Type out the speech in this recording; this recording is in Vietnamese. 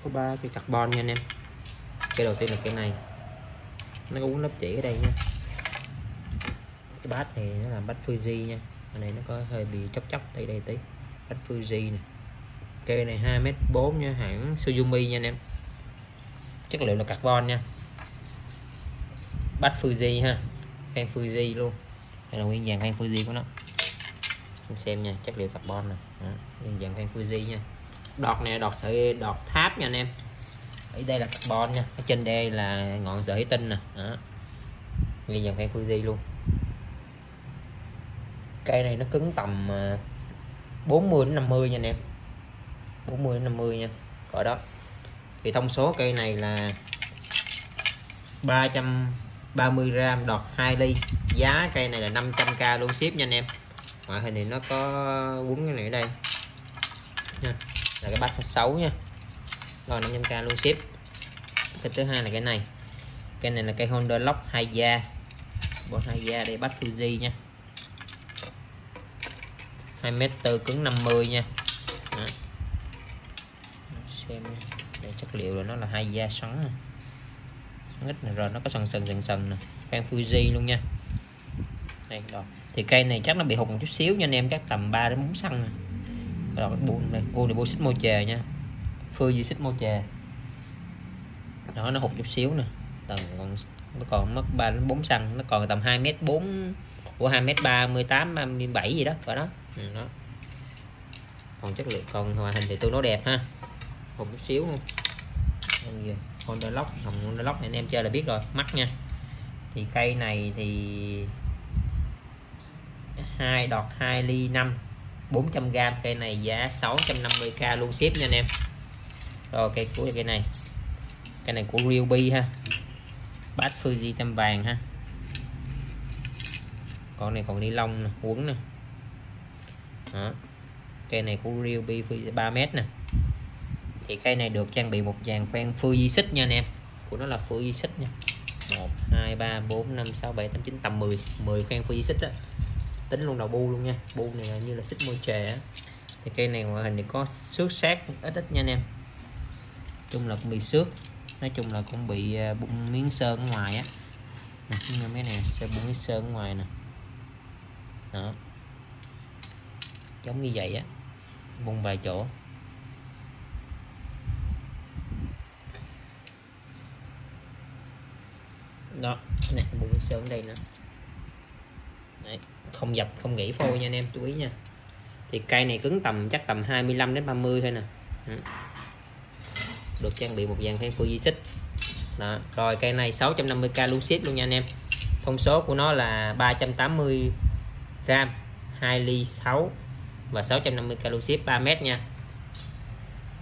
có 3 cây carbon nha anh em. Cây đầu tiên là cây này, nó có 4 lớp chỉ ở đây nha. Cái bát này nó là bát Fuji nha, ở này nó có hơi bị chóc đây tí. Bát Fuji này, cây này 2m4 nha, hãng Suzumi nha anh em, chất liệu là carbon nha. Bát Fuji ha, khen Fuji luôn, đây là nguyên dàn khen Fuji của nó. Em xem nha, chất liệu carbon này, nguyên dàn khen Fuji nha. Đọt này đọt sợi đọt tháp nha anh em, ở đây là carbon nha, ở trên đây là ngọn sợi tinh nè, nguyên dàn khen Fuji luôn. Cây này nó cứng tầm 40 đến 50 nha anh em, 40 đến 50 nha, cỡ đó. Thì thông số cây này là 330g, đọt 2 ly, giá cây này là 500k luôn ship nha anh em. Ngoại hình thì nó có quấn cái này ở đây nha, là cái bát 6 nha, rồi 500k luôn ship. Cái thứ hai là cái này là cây Honda Lock 2 da, bộ 2 da đây, bát Fuji nha, 2m4 cứng 50 nha. Đó. Xem đây, chất liệu là nó là 2 da xoắn nè, ít này, rồi nó có sần nè, khen Fuji luôn nha. Đây rồi. Thì cây này chắc nó bị hụt một chút xíu nha anh em, chắc tầm 3 đến 4 xăng. Rồi cái buôn này, buôn này buôn xích mô chề nha, Fuji xích mô chề. Đó, nó hụt chút xíu nè, nó còn mất 3 đến 4 xăng, nó còn tầm 2m4 của 2m38 37 gì đó, cỡ đó. Đó. Còn chất liệu, còn ngoại hình thì tương đối đẹp ha, hụt chút xíu luôn. Honda Lock, hồng Honda Lock này anh em chơi là biết rồi, mắt nha. Thì cây này thì 2 đọt 2 ly 5, 400g, cây này giá 650k luôn ship nha anh em. Rồi cây cuối là cây này của Ryobi ha, bát Fuji tem vàng ha. Con này còn ni lông nè, quấn nè. Đó. Cây này của Ryobi 3m nè. Thì cây này được trang bị một dàn khoen Fuji xích nha anh em, của nó là Fuji xích nha, 1 2 3 4 5 6 7 8 9 tầm 10 khoen Fuji xích á, tính luôn đầu bu luôn nha. Bu này là như là xích môi chè á. Thì cây này ngoại hình thì có xước sát ít nha anh em, chung là cũng bị xước, nói chung là cũng bị bung miếng sơn ở ngoài á, cái này sẽ bung miếng sơn ở ngoài nè. Đó, giống như vậy á, bung vài chỗ. Đó nè, bung miếng sơn ở đây nữa. Đấy, không dập không gãy phôi nha anh em, chú ý nha. Thì cây này cứng tầm chắc tầm 25 đến 30 thôi nè. Được trang bị một dàn khen Fuji xích. Đó. Rồi cây này 650k luôn ship luôn nha anh em. Thông số của nó là 380g, 2 ly 6 và 650k luôn ship, 3m nha.